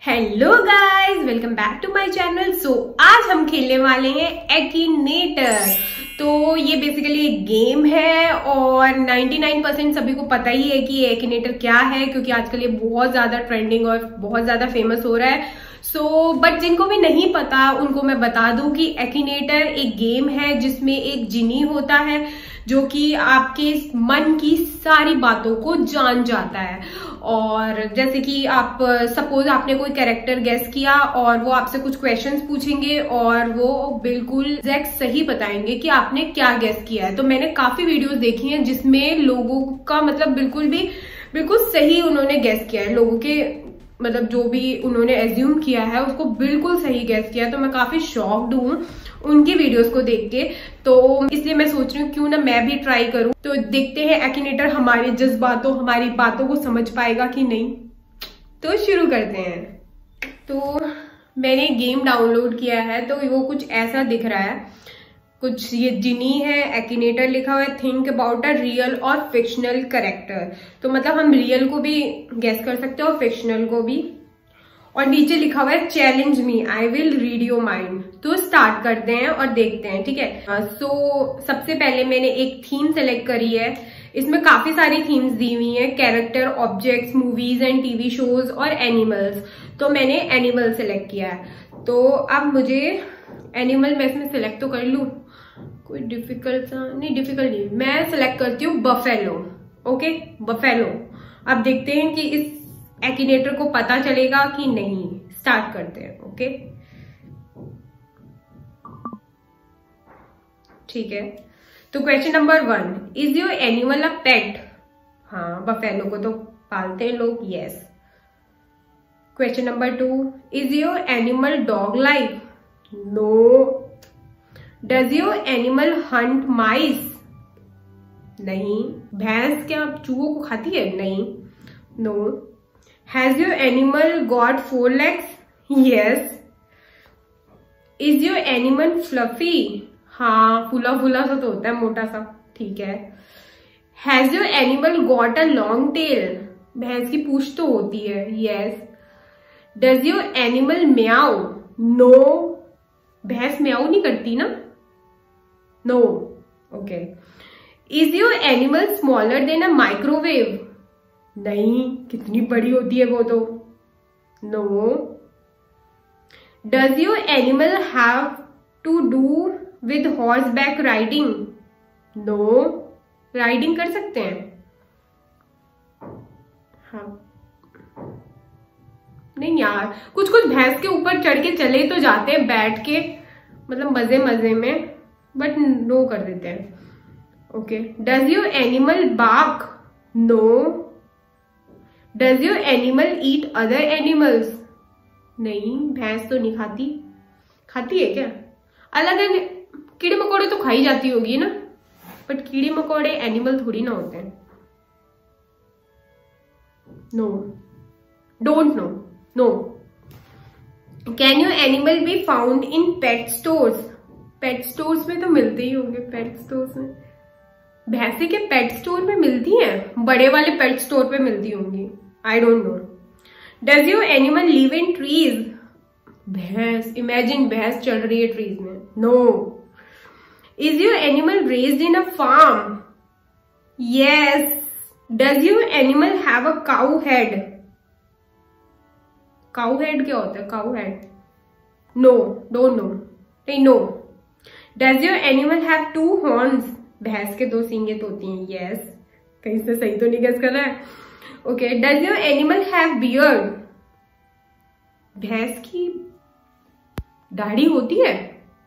Hello guys, welcome back to my channel. So आज हम खेलने वाले हैं एक्टिनेटर। तो ये बेसिकली एक गेम है और 99% सभी को पता ही है कि ये एक्टिनेटर क्या है, क्योंकि आजकल ये बहुत ज्यादा ट्रेंडिंग और बहुत ज्यादा फेमस हो रहा है। बट जिनको भी नहीं पता उनको मैं बता दूं कि एक्टिनेटर एक गेम है जिसमें एक जिनी होता है जो कि आपके मन की सारी बातों को जान जाता है। और जैसे कि आप सपोज आपने कोई कैरेक्टर गेस किया और वो आपसे कुछ क्वेश्चंस पूछेंगे और वो बिल्कुल एग्जैक्ट सही बताएंगे कि आपने क्या गेस किया है। तो मैंने काफी वीडियोस देखी हैं जिसमें लोगों का मतलब बिल्कुल सही उन्होंने गेस किया है। लोगों के मतलब जो भी उन्होंने एज्यूम किया है उसको बिल्कुल सही गेस किया है। तो मैं काफी शॉक्ड हूँ उनकी वीडियोस को देख के। तो इसलिए मैं सोच रही हूँ क्यों ना मैं भी ट्राई करूं। तो देखते हैं एक्टिनेटर हमारे जज्बातों हमारी बातों को समझ पाएगा कि नहीं। तो शुरू करते हैं। तो मैंने गेम डाउनलोड किया है तो वो कुछ ऐसा दिख रहा है। कुछ ये जिनी है, एक्टिनेटर लिखा हुआ है, थिंक अबाउट अ रियल और फिक्शनल कैरेक्टर। तो मतलब हम रियल को भी गेस कर सकते हैं और फिक्शनल को भी। और नीचे लिखा हुआ है challenge me, I will read your mind. तो स्टार्ट करते हैं और देखते हैं, ठीक है। सबसे पहले मैंने एक थीम सेलेक्ट करी है। इसमें काफी सारी थीम्स दी हुई हैं, character, objects, movies and TV shows और एनिमल्स। तो मैंने एनिमल सेलेक्ट किया है। तो अब मुझे एनिमल मैं इसमें सेलेक्ट तो कर लूं, कोई डिफिकल्ट नहीं, मैं सेलेक्ट करती हूँ बफेलो। Okay, buffalo. अब देखते हैं कि इस एक्टिनेटर को पता चलेगा कि नहीं। स्टार्ट करते हैं। ओके, ठीक है। तो question number 1, is your animal a pet? हाँ, बफेलो को तो पालते हैं लोग, yes. Question number 2, is your animal dog like? No. Does your animal hunt mice? नहीं। भैंस क्या चूहों को खाती है? नहीं। No. Has your animal got 4 legs? Yes. Is your animal fluffy? हाँ, फूला फूला सा तो होता है, मोटा सा, ठीक है। Has your animal got a long tail? भैंस की पूंछ तो होती है, yes. Does your animal meow? No. भैंस म्याऊ नहीं करती ना, no. Okay. Is your animal smaller than a microwave? नहीं, कितनी बड़ी होती है वो तो, no. Does your animal have to do with horseback riding? No. Riding कर सकते हैं, हाँ। नहीं यार, कुछ कुछ भैंस के ऊपर चढ़ के चले तो जाते हैं बैठ के, मतलब मजे मजे में, बट नो कर देते हैं। Okay. Does your animal bark? No. Does your animal eat other animals? नहीं, भैंस तो नहीं खाती। खाती है क्या? अलग कीड़े मकोड़े तो खाई जाती होगी ना, बट कीड़े मकोड़े एनिमल थोड़ी ना होते हैं। No, don't know, no. Can your animal be found in pet stores? Pet stores में तो मिलते ही होंगे। पेट स्टोर्स में भैंसे के पेट स्टोर में मिलती हैं? बड़े वाले पेट स्टोर पे मिलती होंगी, I don't know. Does your animal live in trees? भैंस, इमेजिन भैंस चल रही है ट्रीज में, no. Is your animal raised in a farm? Yes. Does your animal have a cow head? Cow head क्या होता है? Cow head, no, don't know, नहीं, no. Does your animal have 2 horns? भैंस के 2 सींगें तो होती हैं, यस। कहीं से सही तो नहीं गेस कर रहा है। Okay. Does your animal have beard? भैंस की दाढ़ी होती है,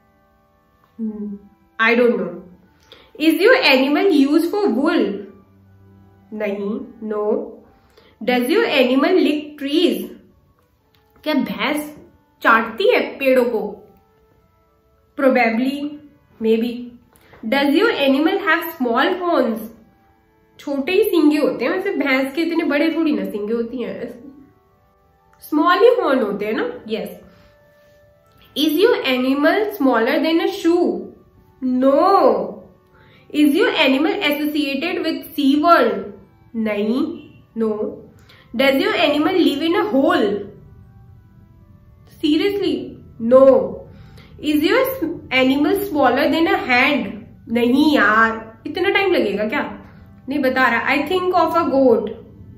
I don't know. Is your animal use for wool? नहीं, no. Does your animal lick trees? क्या भैंस चाटती है पेड़ों को? Probably, maybe. Does your animal have small horns? छोटे ही सींगे होते हैं, वैसे भैंस के इतने बड़े थोड़ी ना सींगे होती हैं, स्मॉल ही हॉर्न होते हैं ना, yes. Is your animal smaller than a shoe? No. Is your animal associated with sea world? नहीं, no. Does your animal live in a hole? No. Is your animal smaller than a hand? नहीं यार, इतना time लगेगा क्या? नहीं बता रहा। I think of a goat.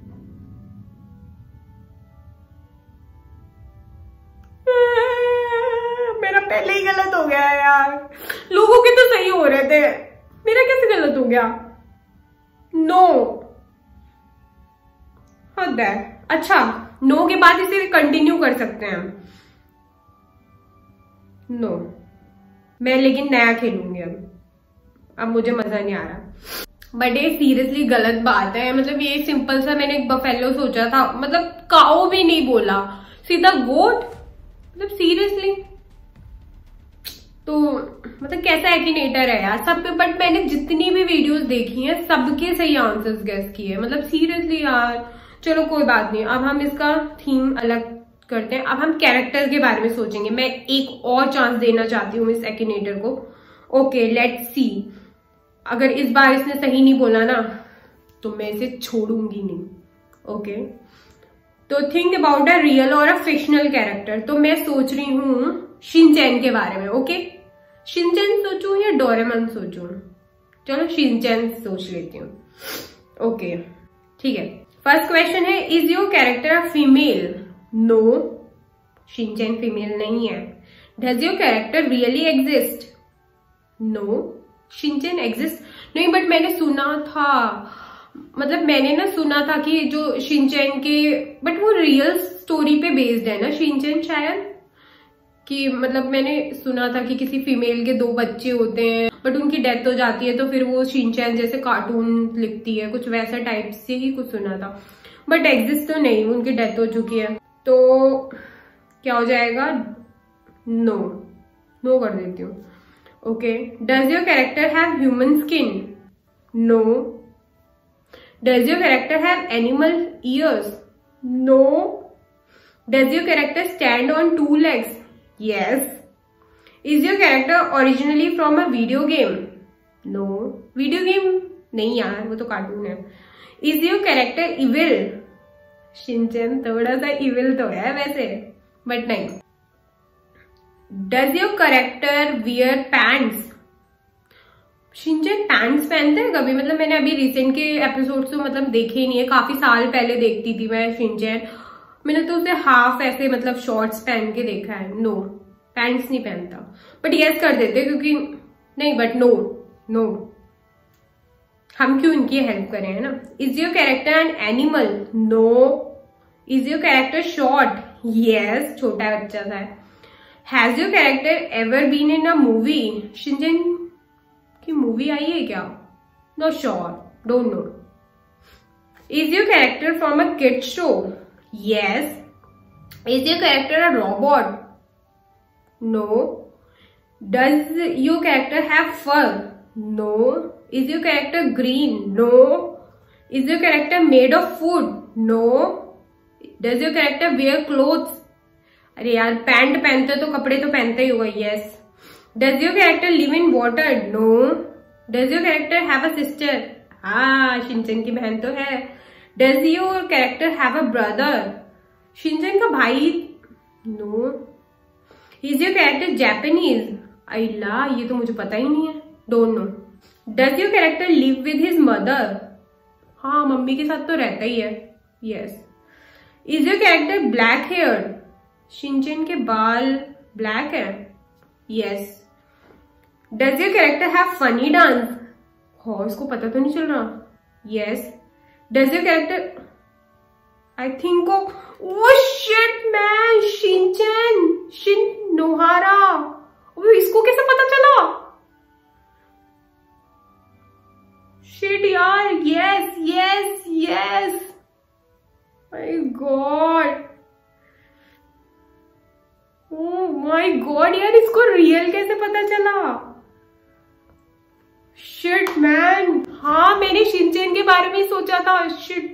मेरा पहले ही गलत हो गया यार, लोगों के तो सही हो रहे थे, मेरा कैसे गलत हो गया? नो। हद है। अच्छा, नो के बाद इसे कंटिन्यू कर सकते हैं हम। नो। मैं लेकिन नया खेलूंगी अब मुझे मजा नहीं आ रहा। बट ये सीरियसली गलत बात है। मतलब ये सिंपल सा मैंने एक बफेलो सोचा था, मतलब काऊ भी नहीं बोला, सीधा गोट। मतलब सीरियसली, तो मतलब कैसा एक्टिनेटर है यार सब पे। बट मैंने जितनी भी वीडियोस देखी हैं सबके सही आंसर्स गेस किए। मतलब सीरियसली यार, चलो कोई बात नहीं। अब हम इसका थीम अलग करते हैं। अब हम कैरेक्टर के बारे में सोचेंगे। मैं एक और चांस देना चाहती हूँ इस एक्टिनेटर को। Okay, let's see. अगर इस बार इसने सही नहीं बोला ना तो मैं इसे छोड़ूंगी नहीं। ओके, तो थिंक अबाउट अ रियल और अ फिक्शनल कैरेक्टर। तो मैं सोच रही हूं शिनचैन के बारे में। ओके, शिनचैन सोचूं या डोरेमोन सोचूं? चलो शिनचैन सोच लेती हूँ। ओके ठीक है। फर्स्ट क्वेश्चन है, is your character a female? No, Shinchan female नहीं है। Does your character really exist? No, Shinchan exist नहीं। बट मैंने सुना था, मतलब मैंने ना सुना था कि जो शिनचैन के, बट वो रियल स्टोरी पे बेस्ड है ना शिनचैन शायद, कि मतलब मैंने सुना था कि किसी फीमेल के 2 बच्चे होते हैं बट उनकी डेथ हो जाती है, तो फिर वो शिनचैन जैसे कार्टून लिखती है, कुछ वैसा टाइप से ही कुछ सुना था। बट एग्जिस्ट तो नहीं, उनकी डेथ हो चुकी है। तो क्या हो जाएगा? नो, नो कर देती हूँ। Okay, does your character have human skin? No. Does your character have animal ears? No. Does your character stand on 2 legs? Yes. Is your character originally from a video game? No. Video game नहीं यार, वो तो cartoon है। Is your character evil? Shinchan थोड़ा सा evil तो है वैसे, बट नहीं। Does your character wear pants? Shinchan pants पहनते हैं कभी? मतलब मैंने अभी रिसेंट के एपिसोड तो मतलब देखे ही नहीं है, काफी साल पहले देखती थी मैं शिनचैन। मैंने तो उसे हाफ ऐसे मतलब शॉर्ट्स पहन के देखा है। नो, पैंट्स नहीं पहनता। बट यस कर देते क्योंकि नहीं, बट नो, नो, हम क्यों इनकी हेल्प करें, है ना। Is your character an animal? No. Is your character short? Yes, छोटा बच्चा था। Has your character ever been in a movie? Shinchan की मूवी आई है क्या? No sure, don't know. Is your character from a kids show? Yes. Is your character a robot? No. Does your character have fur? No. Is your character green? No. Is your character made of food? No. Does your character wear clothes? अरे यार, pant पहनते तो कपड़े तो पहनते ही होगा। Yes. Does your character live in water? No. Does your character have a sister? हाँ, Shinchan की बहन तो है। Does your character have a brother? Shinchan का भाई? No. Is your character Japanese? Allah, ये तो मुझे पता ही नहीं है। Don't know. Does your character live with his mother? हाँ, मम्मी के साथ तो रहता ही है। Yes. Is your character black haired? Shinchan के बाल ब्लैक है। Yes. Does your character have funny dance? हाँ, इसको पता तो नहीं चल रहा। Yes. Does your character, I think of, oh shit man, Shinchan, Nohara. इसको कैसे पता चला? शिट यार, yes yes yes, my god, oh my god यार, इसको रियल कैसे पता चला? शिट मैन, हाँ मैंने शिनचैन के बारे में सोचा था। शिट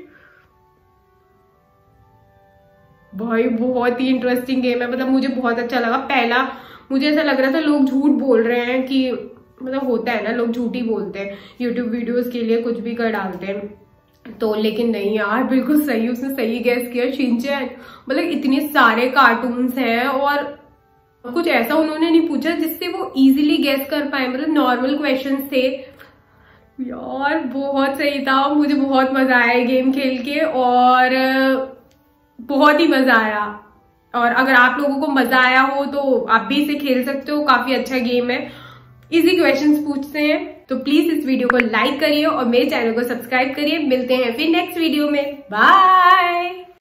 भाई, बहुत ही इंटरेस्टिंग गेम है। मतलब मुझे बहुत अच्छा लगा। पहला मुझे ऐसा लग रहा था लोग झूठ बोल रहे हैं, कि मतलब होता है ना, लोग झूठ ही बोलते हैं यूट्यूब वीडियोस के लिए, कुछ भी कर डालते हैं। तो लेकिन नहीं यार, बिल्कुल सही, उसने सही गेस किया। शिनचैन, मतलब इतने सारे कार्टून्स हैं और कुछ ऐसा उन्होंने नहीं पूछा जिससे वो इजीली गेस कर पाए, मतलब नॉर्मल क्वेश्चंस थे। यार बहुत सही था, मुझे बहुत मजा आया गेम खेल के और बहुत ही मजा आया। और अगर आप लोगों को मजा आया हो तो आप भी इसे खेल सकते हो, काफी अच्छा गेम है, इजी क्वेश्चंस पूछते हैं। तो प्लीज इस वीडियो को लाइक करिए और मेरे चैनल को सब्सक्राइब करिए। मिलते हैं फिर नेक्स्ट वीडियो में, बाय।